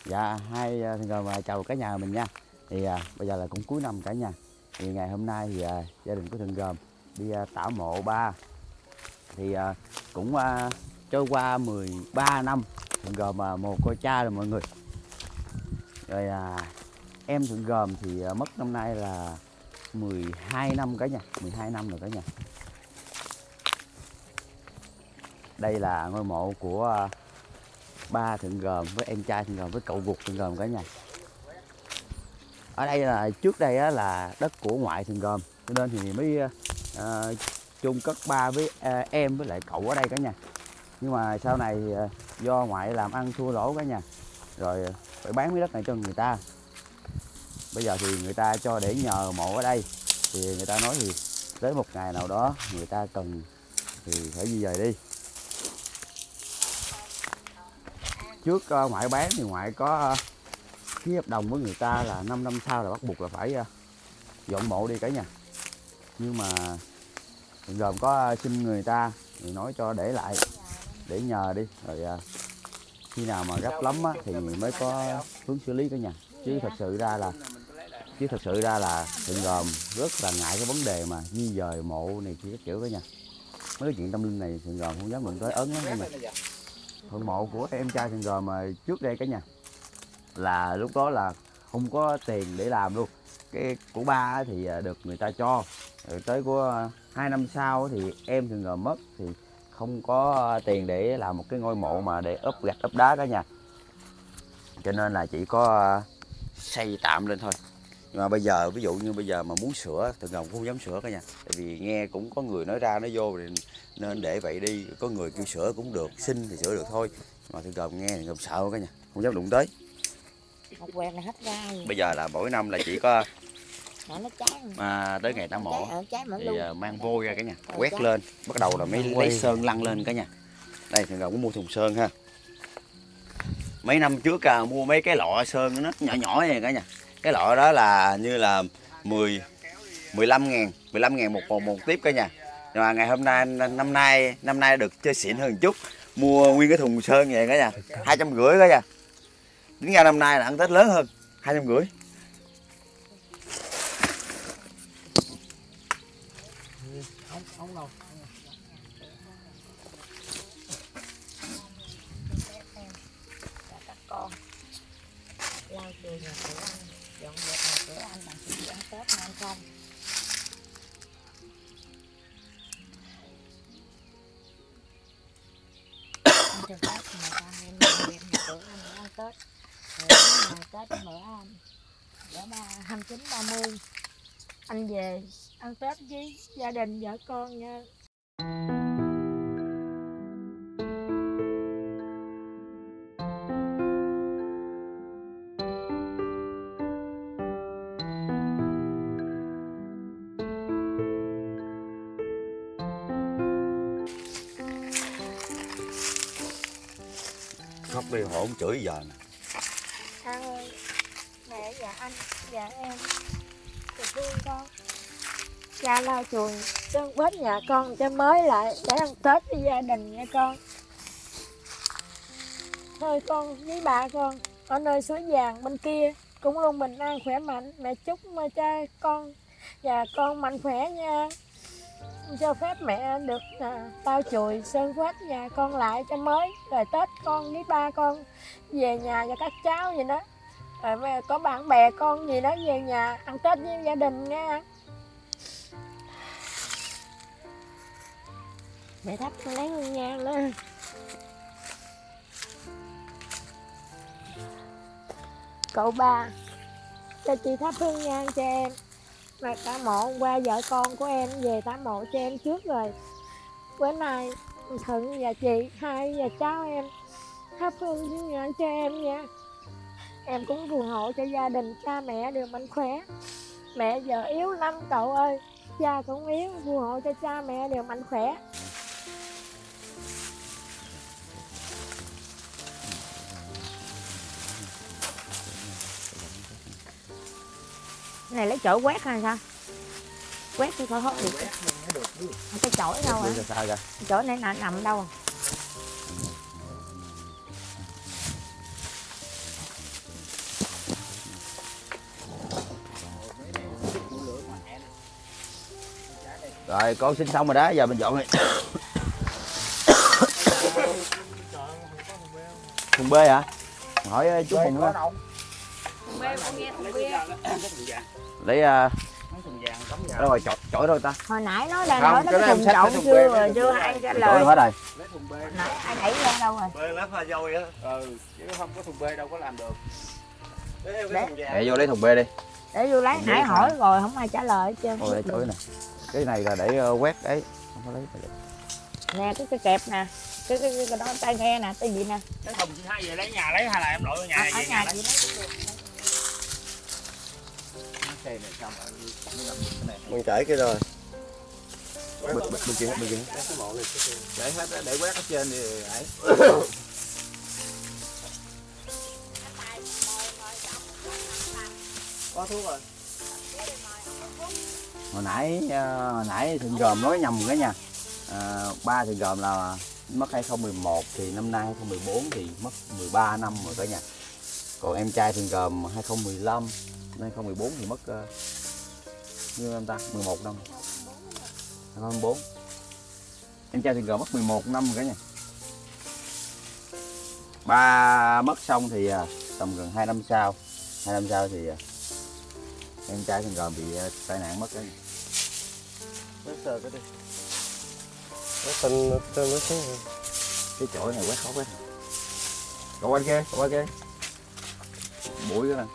Dạ, hai thằng Gồm chào cả nhà mình nha. Thì bây giờ là cũng cuối năm cả nhà. Thì ngày hôm nay thì gia đình của thằng Gồm đi tảo mộ ba. Thì cũng trôi qua 13 năm thằng Gồm một cô cha rồi mọi người. Rồi em thằng Gồm thì mất năm nay là 12 năm cả nhà, 12 năm rồi cả nhà. Đây là ngôi mộ của ba thằng Gồm với em trai thằng Gồm với cậu ruột thằng Gồm cả nhà. Ở đây là trước đây á, là đất của ngoại thằng Gồm, cho nên thì mới chôn cất ba với em với lại cậu ở đây cả nhà. Nhưng mà sau này do ngoại làm ăn thua lỗ cả nhà, rồi phải bán miếng đất này cho người ta. Bây giờ thì người ta cho để nhờ mộ ở đây, thì người ta nói thì tới một ngày nào đó người ta cần thì phải di dời đi. Trước ngoại bán thì ngoại có ký hợp đồng với người ta là 5 năm sau là bắt buộc là phải dọn mộ đi cả nhà. Nhưng mà gồm có xin người ta thì nói cho để lại để nhờ đi, rồi khi nào mà gấp lắm á, thì mới có hướng xử lý cả nhà. Chứ thật sự ra là thượng Gồm rất là ngại cái vấn đề mà di dời mộ này kia các kiểu cả nhà. Mấy cái chuyện tâm linh này thượng Gồm không dám đụng tới, ớn lắm cả nhà. Phần mộ của em trai thượng Gồm mà trước đây cả nhà là lúc đó là không có tiền để làm luôn. Cái của ba thì được người ta cho, rồi tới của 2 năm sau thì em thượng Gồm mất thì không có tiền để làm một cái ngôi mộ mà để ốp gạch ốp đá cả nhà, cho nên là chỉ có xây tạm lên thôi. Nhưng mà bây giờ ví dụ như bây giờ mà muốn sửa thượng Gồm cũng không dám sửa cả nhà, tại vì nghe cũng có người nói ra nói vô thì nên để vậy đi, có người kêu sửa cũng được, xin thì sửa được thôi, mà thượng Gồm nghe thượng Gồm sợ cả nhà, không dám đụng tới. Một quẹt là hết ra. Bây giờ là mỗi năm là chỉ có nó cháy mà tới ngày tảo mộ thì mang vôi ra cả nhà, quét cháy. lên, bắt đầu là mới lấy sơn lăn lên cả nhà. Đây thượng Gồm cũng mua thùng sơn ha. Mấy năm trước mua mấy cái lọ sơn nó nhỏ nhỏ này cả nhà. Cái lọ đó là như là 15 ngàn một tiếp cả nhà. Nhưng mà ngày hôm nay năm nay được chơi xịn hơn một chút, mua nguyên cái thùng sơn vậy cả nhà, 250 cả nhà. Tính ra năm nay là ăn Tết lớn hơn, 250. Không đâu. Các con lau chùi nhà cửa anh, dọn dẹp nhà cửa anh bằng sự ăn Tết nha anh không? Anh cho Tết mà con em dọn dẹp nhà cửa anh ăn Tết. Rồi ngày Tết bữa anh, bữa 29 30 anh về ăn Tết với gia đình vợ con nha. Khóc đi hổn chửi giờ nè. Anh ơi, mẹ và anh và em thì thương con. Cha lau chùi sơn vết nhà con cho mới lại để ăn Tết với gia đình nha con. Thôi con với bà con ở nơi suối vàng bên kia cũng luôn bình an khỏe mạnh. Mẹ chúc cha con và con mạnh khỏe nha. Cho phép mẹ được lau chùi sơn vết nhà con lại cho mới, rồi Tết con với ba con về nhà và các cháu vậy đó, rồi có bạn bè con gì đó về nhà ăn Tết với gia đình nha. Mẹ thắp lấy hương nhang lên. Cậu ba cho chị thắp hương nhang cho em. Mà tảo mộ hôm qua vợ con của em về tảo mộ cho em trước rồi. Bữa nay Thuận và chị hai và cháu em thắp hương nhang cho em nha. Em cũng phù hộ cho gia đình cha mẹ đều mạnh khỏe. Mẹ giờ yếu lắm cậu ơi, cha cũng yếu, phù hộ cho cha mẹ đều mạnh khỏe. Này lấy chổi quét hay sao? Quét cho coi hết được. Cái chổi đâu à? Chổi này nằm đâu à? Rồi con xin xong rồi đó, giờ mình dọn đi. Thùng B hả? Hỏi chú Hùng đó. Lấy đâu rồi chổi đâu ta? Hồi nãy nói là nói nó cái thùng trộn chưa ai trả lời. Hết rồi. Nãy ai đẩy ra đâu rồi? B lát pha dôi á. Chứ không có thùng B đâu có làm được. Để vô lấy thùng B đi. Để vô lấy, nãy hỏi rồi không ai trả lời hết trơn. Để chổi nè. Cái này là để quét ấy, không có lấy. Nè cái kẹp nè. Cái đó tay nghe nè, tay gì nè. Cái thùng chị hai về lấy nhà lấy hay là em lội ở nhà về nhà lấy. Mình chảy cái rồi. Bên kia. Để hết để quét ở trên thì ấy. Có thuốc rồi. Hồi nãy thằng Gồm nói nhầm cái nha. Ba thằng Gồm là mất 2011 thì năm nay 2014 thì mất 13 năm rồi cả nhà. Còn em trai thằng Gồm 2015 năm 2014 thì mất như em ta 11 năm. 2014. Em trai thằng Gồm mất 11 năm rồi cả nhà. Ba mất xong thì tầm gần 2 năm sau. 2 năm sau thì em trai thằng Gồm bị tai nạn mất cái. Quét sờ cái đi. Nó xuống. Cái chỗ này quét khó quét. Cậu qua kia. Bụi cái này.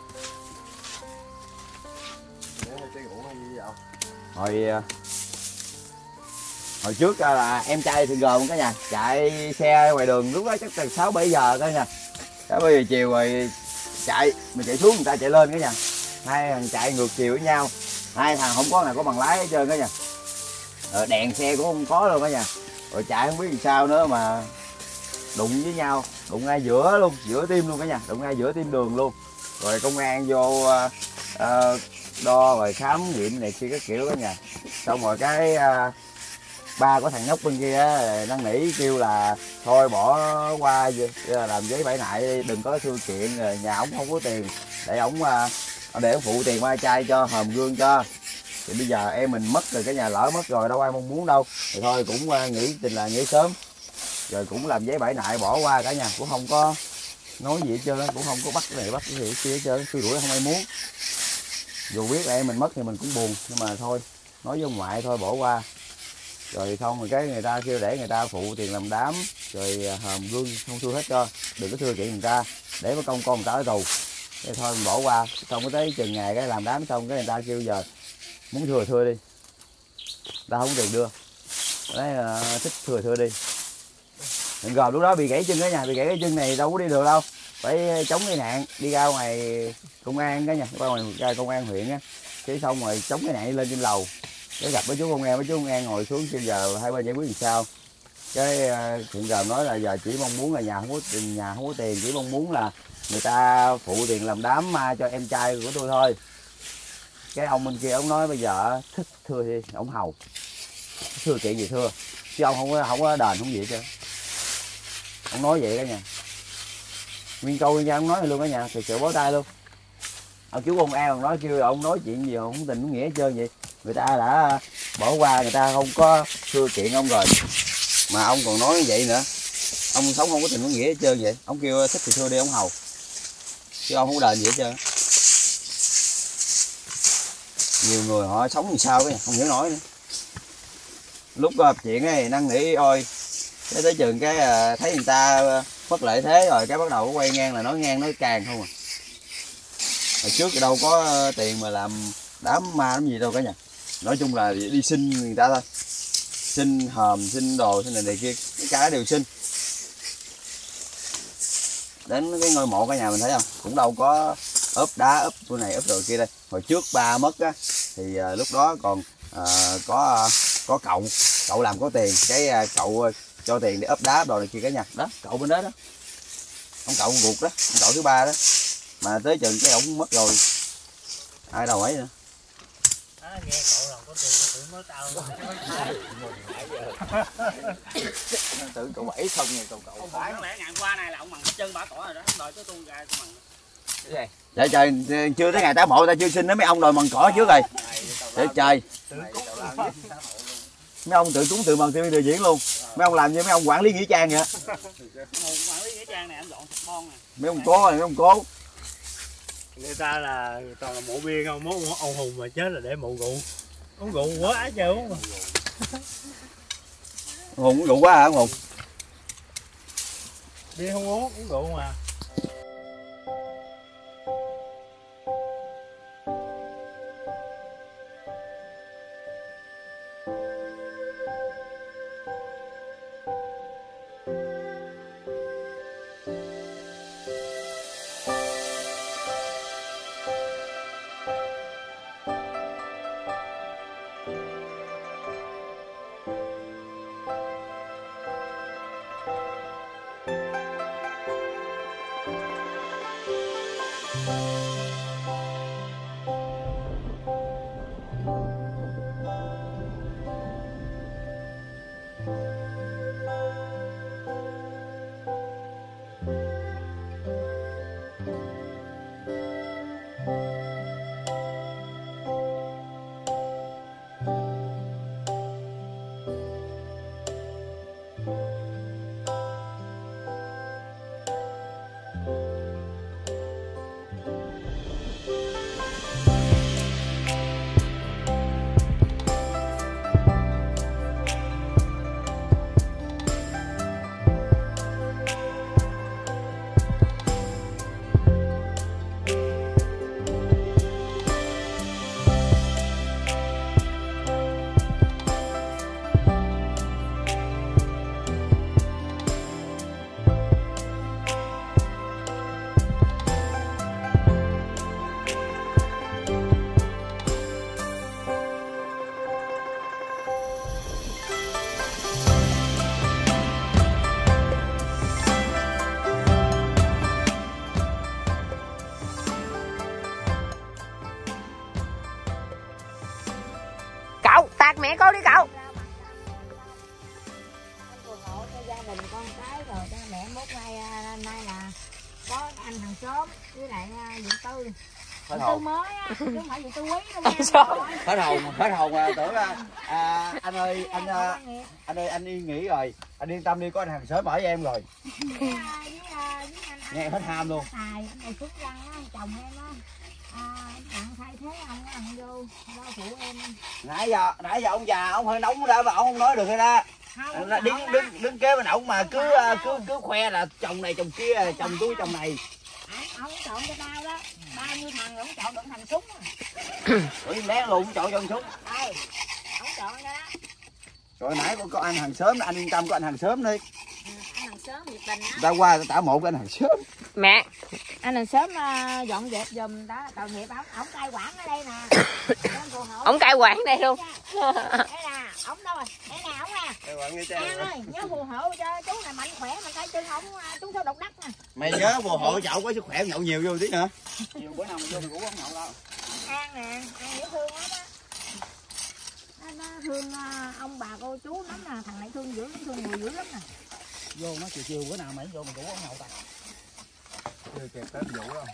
Hồi trước là em trai thằng Gồm cả nhà chạy xe ngoài đường lúc đó chắc từ 6-7 giờ cả nhà. 6-7 giờ chiều rồi mình chạy xuống người ta chạy lên cả nhà. Hai thằng chạy ngược chiều với nhau. Hai thằng không có nào có bằng lái hết trơn cả nhà. Đèn xe cũng không có luôn cả nhà. Rồi chạy không biết làm sao nữa mà đụng với nhau, đụng ngay giữa luôn, giữa tim luôn cả nhà, đụng ngay giữa tim đường luôn. Rồi công an vô đo rồi khám nghiệm này kia các kiểu cả nhà. Xong rồi cái ba của thằng nhóc bên kia năn nỉ kêu là thôi bỏ qua làm giấy bãi nại đi, đừng có thư kiện, rồi nhà ổng không có tiền để ổng phụ tiền mai trai cho hòm gương cho. Thì bây giờ em mình mất rồi, cái nhà lỡ mất rồi đâu ai mong muốn đâu, thì thôi cũng nghĩ tình là nghỉ sớm rồi cũng làm giấy bãi nại bỏ qua cả nhà, cũng không có nói gì hết trơn, cũng không có bắt này bắt cái gì kia hết trơn, xui rủi không ai muốn. Dù biết là em mình mất thì mình cũng buồn, nhưng mà thôi nói với ông ngoại thôi bỏ qua. Rồi xong rồi cái người ta kêu để người ta phụ tiền làm đám rồi hòm gương không thưa hết cho, đừng có thưa chuyện người ta để có con người ta ở tù. Thế thôi mình bỏ qua. Xong cái tới chừng ngày cái làm đám xong cái người ta kêu giờ muốn thưa đi, ta không có tiền đưa, đấy thích thưa đi. Đừng gồm lúc đó bị gãy chân cái nhà, bị gãy cái chân này đâu có đi được đâu, phải chống cái nạn đi ra ngoài công an cái nhà, qua ngoài ra công an huyện á, cái xong rồi chống cái nạn đi lên trên lầu, cái gặp với chú công an ngồi xuống kêu giờ hai bên giải quyết làm sao. Cái hiện giờ nói là giờ chỉ mong muốn là nhà không có tiền, chỉ mong muốn là người ta phụ tiền làm đám ma cho em trai của tôi thôi. Cái ông bên kia ông nói bây giờ thích thưa thì ông hầu thưa chuyện gì thưa, chứ ông không có đền không gì hết trơn. Ông nói vậy cả nhà, nguyên câu nguyên ông nói luôn cả nhà, thì sự bó tay luôn. Ông chú công an nói kêu ông nói chuyện gì không tình không nghĩa hết trơn vậy. Người ta đã bỏ qua, người ta không có thưa kiện ông rồi mà ông còn nói như vậy nữa. Ông sống không có tình có nghĩa hết trơn vậy. Ông kêu thích thì thưa đi ông hầu, chứ ông không có đền gì hết trơn. Nhiều người họ sống làm sao cái không hiểu nổi nữa. Lúc gặp chuyện ấy năn nỉ ôi, cái tới chừng cái thấy người ta mất lợi thế rồi cái bắt đầu quay ngang là nói ngang nói càng không à. Hồi trước thì đâu có tiền mà làm đám ma đám gì đâu cả nhà. Nói chung là đi xin người ta thôi, xin hòm xin đồ xin này kia, cái cả đều xin. Đến cái ngôi mộ cả nhà mình thấy không, cũng đâu có ốp đá ốp chỗ này ốp đồ kia đây. Hồi trước ba mất á thì lúc đó còn có cậu làm có tiền, cái cậu cho tiền để ốp đá đồ này kia cả nhà. Đó cậu bên đó đó, ông cậu ruột đó, ông cậu thứ ba đó, mà tới chừng cái ổng mất rồi ai đâu ấy nữa. Nghe cậu làm có tiền tưởng nói tao tưởng cậu bảy xong rồi cậu phải lẽ ngày qua này là ông bằng hết chân bả cỏ rồi đó, không đợi tới tôi ra tôi bằng. Cái gì? Trời trời, chưa tới ngày táo mộ ta chưa xin nó mấy ông đòi mần cỏ trước rồi. Trời trời. Mấy ông tự cúng tự mần tự biểu diễn luôn. Mấy ông làm như mấy ông quản lý nghĩa trang vậy. Quản lý nghĩa trang này em dọn sạch bon nè. Mấy ông cố rồi, mấy ông cố. Người ta là toàn là mộ bia không, mốt ông Hùng mà chết là để mộ rượu. Uống rượu quá trời uống mà. Hùng uống rượu quá hả Hùng? Bia không uống rượu mà. Cậu tạt mẹ con đi cậu. Phù hộ cho gia đình con cái rồi cho mẹ mốt nay là có anh hàng xóm với lại Viện Tư. Viện Tư mới á, chứ không phải Viện Tư quý đâu nha. Hết hồn tưởng anh ơi anh yên nghỉ rồi, anh yên tâm đi, có anh hàng xóm ở với em rồi. Nghe hết ham luôn. Thầy này Phước Văn á, chồng em á, bạn thay thế ông á, ông vô lo phụ em. Nãy giờ ông già ông hơi nóng ra mà ông không nói được hay ra. Đứng kế bên ổng mà cứ khoe là chồng này chồng kia, chồng tôi chồng này. Ông chọn cho tao đó, bao nhiêu thằng ông chọn đựng thành súng. Ủa lén luôn ông chọn cho súng. Ông chọn cho đó. Rồi nãy có anh hàng xóm, anh yên tâm, có anh hàng xóm đi. Anh hàng xóm nhiệt tình á. Ta qua tả mộ cái anh hàng xóm. Mẹ. Anh hàng xóm dọn dẹp giùm đó, tội nghiệp ổng cai quản ở đây nè. Ông cai quản đây luôn. Đây nè, ổng đâu rồi? Đây nè, ổng nè. Cai quản Nghĩa Trang An ơi, nhớ phù hộ cho chú này mạnh khỏe mà tay chân ổng trúng số độc đắc nè. Mày nhớ phù hộ cho ổng có sức khỏe nhậu nhiều vô tí nữa. Nhiều bữa nào mà vô thì cũng không nhậu đâu. An nè, An dễ thương lắm á. Nó thương ông bà cô chú lắm nè, thằng này thương dữ lắm, thương người dữ lắm nè. Vô nó chiều bữa nào mày vô mình cũng không nhậu ta. Chưa kịp tới vụ đâu.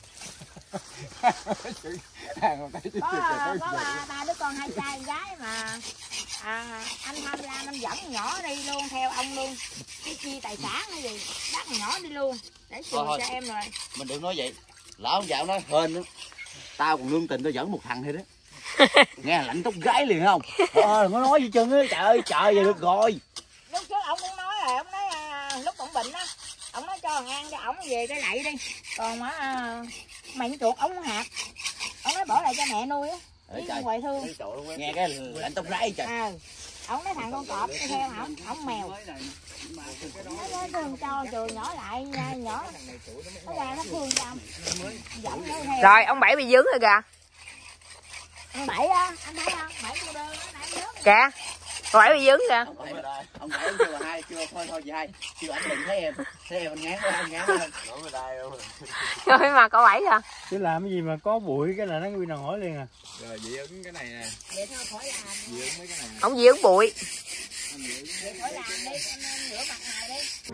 Có ba đứa con hai trai gái mà anh tham gia anh dẫn nhỏ đi luôn theo ông luôn, cái chi tài sản hay gì bắt nhỏ đi luôn để chừa cho em rồi. Mình đừng nói vậy, lỡ ông dạo nói hên đó, tao còn lương tình tao dẫn một thằng thôi đó. Nghe lạnh tóc gái liền không? Đừng có nói gì chân á, trời vậy được rồi. Lúc trước ông cũng nói rồi, ông nói lúc ông bệnh á, ông nói cho thằng An cho ổng về cái lạy đi, còn mày chuột ống hạt, ông nói bỏ lại cho mẹ nuôi á, với ngoại thương. Nghe cái lạnh tóc gái trời. Ông nói thằng con cọp đi theo ổng mèo. Nó thương cho trường nhỏ lại nha, nhỏ nó ra nó thương cho ông. Dẫn nó theo. Rồi ông Bảy bị dướng rồi kìa. Anh Bảy á, anh thấy không? Bảy cô đơn đó, nãy nhớ. Kìa. Ông Bảy bị dướng kìa. Ông Bảy kêu là hai, chưa thôi chị hai, kêu anh đừng thấy em anh ngán quá, anh ngán lên. Rồi mà cậu Bảy kìa. Chứ làm cái gì mà có bụi cái là nó bị nào hỏi liền à. Rồi dị ứng cái này nè. Vậy thôi khỏi làm. Dị ứng mấy cái này. Ông dị ứng bụi. Vậy khỏi làm đi, em rửa mặt này đi.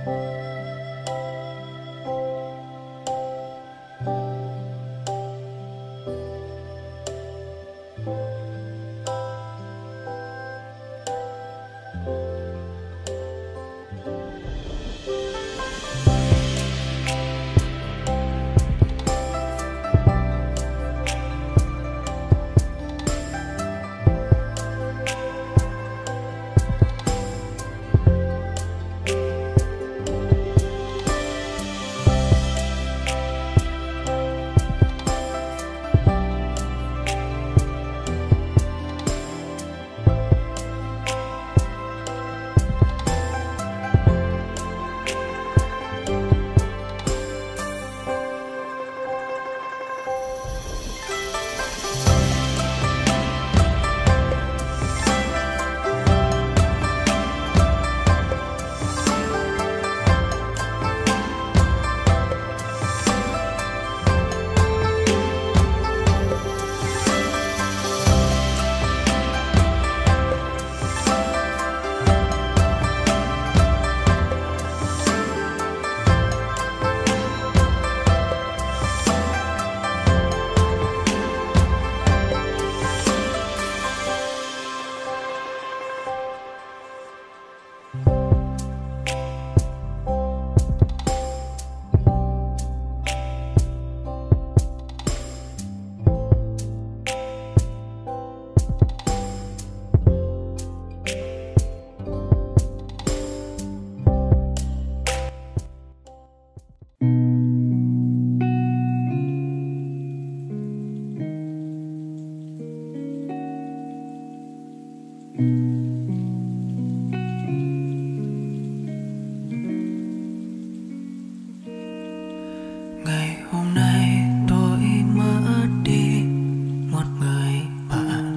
Ngày hôm nay tôi mất đi một người bạn,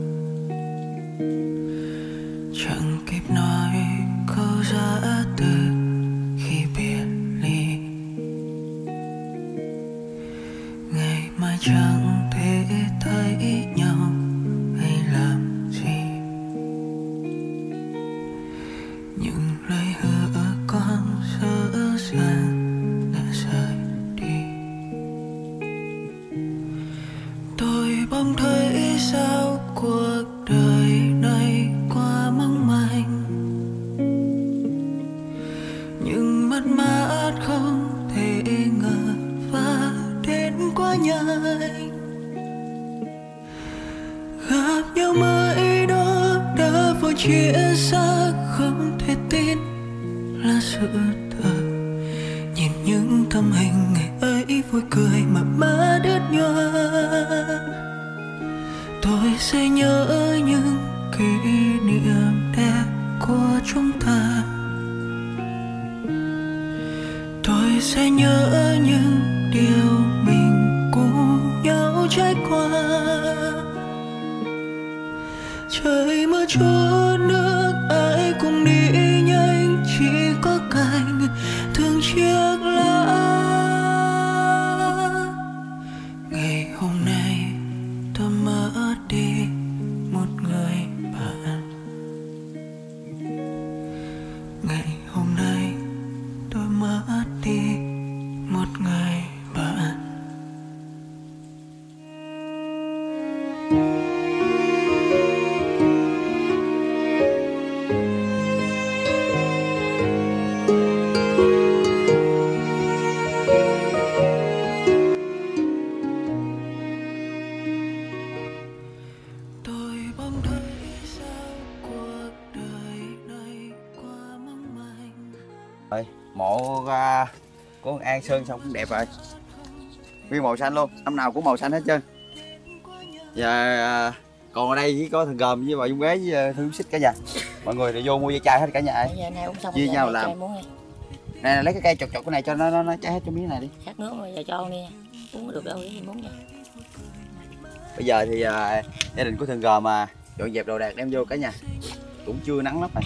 chẳng kịp nói câu giã từ khi biệt ly. Ngày mai chẳng thể thấy nhau hay làm gì, những lời hứa con dở dàng đã rời đi. Tôi bỗng thấy sao cuộc đời này quá mong manh, nhưng mất mát không thể ngờ và đến quá nhanh. Gặp nhau mới đó đã vội chia xa, không thể tin là sự thật. Nhìn những tấm hình ngày ấy vui cười mà má đứt nhòa, tôi sẽ nhớ những kỷ niệm đẹp của chúng ta. Tôi sẽ nhớ những điều mình cùng nhau trải qua. Trời mưa chút nước ai cũng đi nhanh, chỉ có cành thương chiếc lá. Ngày hôm nay tôi mất đi một người bạn. Ngày hôm nay tôi mất đi một người bạn. Tôi bỗng thấy sao cuộc đời này quá mong manh. Rồi, mộ của An Sơn xong cũng đẹp rồi, nguyên màu xanh luôn, năm nào cũng màu xanh hết trơn. Và còn ở đây chỉ có thằng Gồm với bà Dung Bé với Thương Xích cả nhà. Mọi người thì vô mua dây chai hết cả nhà ơi. Chia nhau làm. Nè lấy cái cây chọc chọc cái này cho nó cháy hết cái miếng này đi. Khát nước mà giờ cho đi uống được đâu thì muốn nha. Bây giờ thì gia đình của thằng Gồm mà dọn dẹp đồ đạc đem vô cả nhà. Cũng chưa nắng lắm rồi.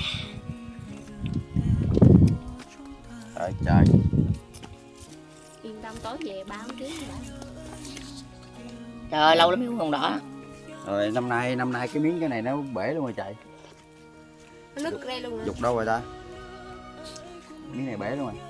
Trời trời. Yên tâm tối về ba không ký đã. Trời ơi lâu lắm mới uống còn đỏ. Rồi năm nay cái miếng cái này nó bể luôn rồi chạy. Nó nứt ra luôn rồi. Dục đâu rồi ta? miếng này bể luôn rồi.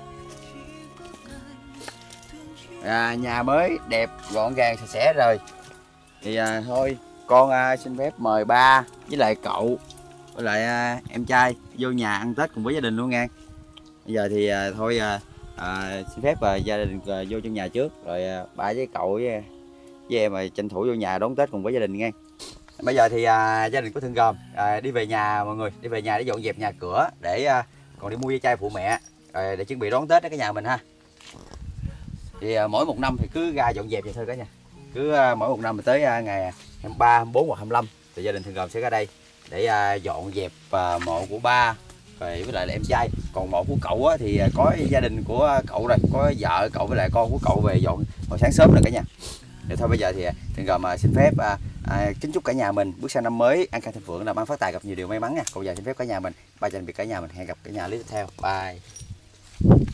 Nhà mới đẹp gọn gàng sạch sẽ rồi thì thôi con xin phép mời ba với lại cậu với lại em trai vô nhà ăn Tết cùng với gia đình luôn nha. Bây giờ thì thôi xin phép gia đình vô trong nhà trước rồi ba với cậu với em tranh thủ vô nhà đón Tết cùng với gia đình nha. Bây giờ thì gia đình của Thương Gồm đi về nhà mọi người, đi về nhà để dọn dẹp nhà cửa để còn đi mua ve chai phụ mẹ rồi để chuẩn bị đón Tết ở cái nhà mình ha. Thì mỗi một năm thì cứ ra dọn dẹp vậy thôi cả nhà. Cứ mỗi một năm tới ngày 23, 24 hoặc 25 thì gia đình Thương Gồm sẽ ra đây để dọn dẹp mộ của ba rồi với lại là em trai. Còn mộ của cậu thì có gia đình của cậu rồi, có vợ cậu với lại con của cậu về dọn hồi sáng sớm rồi cả nhà. Thì thôi bây giờ thì Thương Gồm xin phép kính chúc cả nhà mình bước sang năm mới an khang thịnh vượng, làm ăn phát tài, gặp nhiều điều may mắn nha. Còn giờ xin phép cả nhà mình, ba tạm biệt cả nhà mình, hẹn gặp cả nhà clip tiếp theo. Bye.